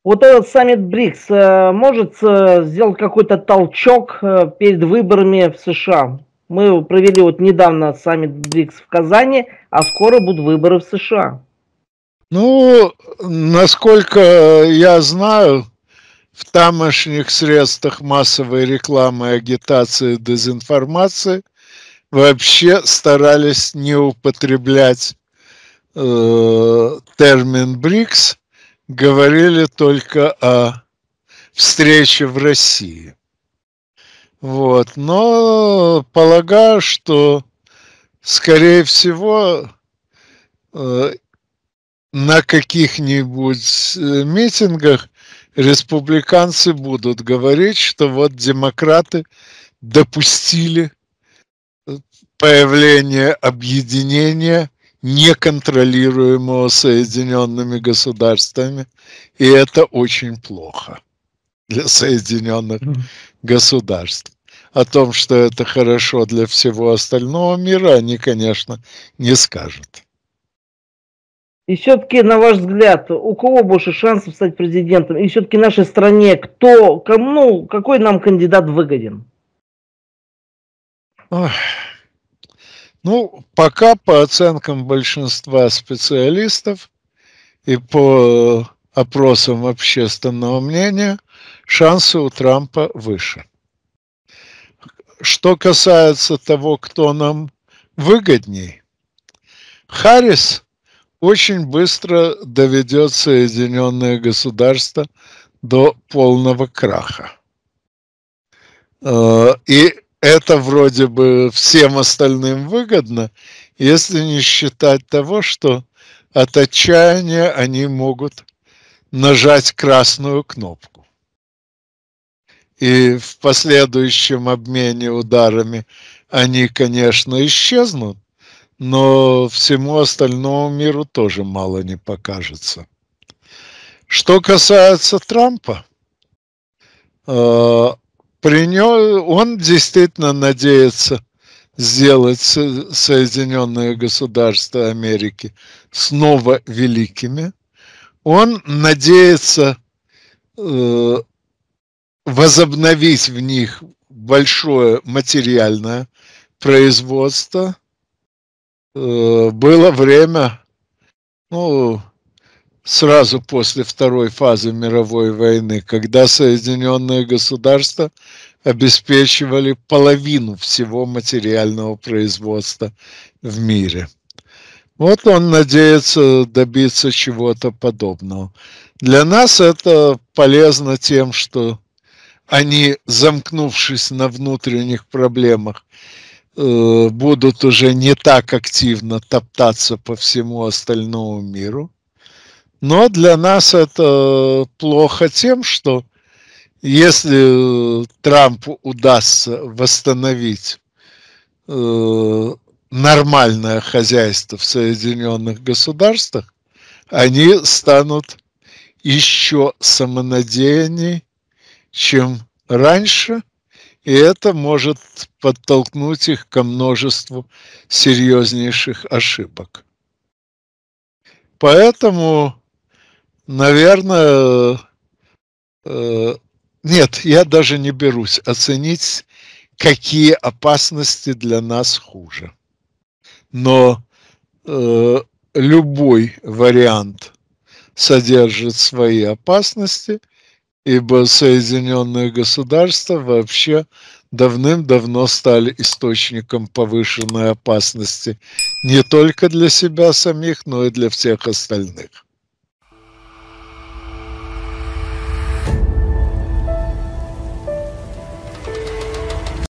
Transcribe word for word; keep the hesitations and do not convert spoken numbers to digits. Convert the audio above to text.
Вот этот саммит БРИКС, э, может, э, сделать какой-то толчок, э, перед выборами в США? Мы провели вот недавно саммит БРИКС в Казани, а скоро будут выборы в США. Ну, насколько я знаю, в тамошних средствах массовой рекламы, агитации, дезинформации вообще старались не употреблять э, термин БРИКС, говорили только о встрече в России. Вот. Но полагаю, что, скорее всего, э, на каких-нибудь митингах республиканцы будут говорить, что вот демократы допустили появление объединения, неконтролируемого Соединенными Государствами, и это очень плохо для Соединенных Государств. О том, что это хорошо для всего остального мира, они, конечно, не скажут. И все-таки, на ваш взгляд, у кого больше шансов стать президентом? И все-таки нашей стране кто, кому, ну, какой нам кандидат выгоден? Ох. Ну, пока по оценкам большинства специалистов и по опросам общественного мнения, шансы у Трампа выше. Что касается того, кто нам выгодней, Харрис очень быстро доведет Соединенные Государства до полного краха. И это вроде бы всем остальным выгодно, если не считать того, что от отчаяния они могут нажать красную кнопку. И в последующем обмене ударами они, конечно, исчезнут, но всему остальному миру тоже мало не покажется. Что касается Трампа, при нем он действительно надеется сделать Соединенные Государства Америки снова великими. Он надеется э, возобновить в них большое материальное производство. Э, было время, ну, сразу после второй фазы мировой войны, когда Соединенные Государства обеспечивали половину всего материального производства в мире. Вот он надеется добиться чего-то подобного. Для нас это полезно тем, что они, замкнувшись на внутренних проблемах, будут уже не так активно топтаться по всему остальному миру. Но для нас это плохо тем, что если Трампу удастся восстановить э, нормальное хозяйство в Соединенных Государствах, они станут еще самонадеянней, чем раньше, и это может подтолкнуть их ко множеству серьезнейших ошибок. Поэтому, наверное, э, нет, я даже не берусь оценить, какие опасности для нас хуже. Но э, любой вариант содержит свои опасности, ибо Соединенные Государства вообще давным-давно стали источником повышенной опасности не только для себя самих, но и для всех остальных.